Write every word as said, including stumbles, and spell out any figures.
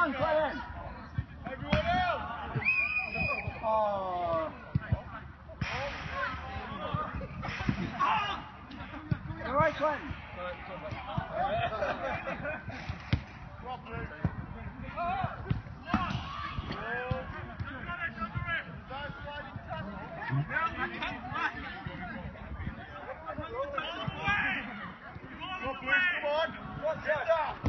on, Clinton. Everyone else. Oh. All right, Clinton. Come on. What's that?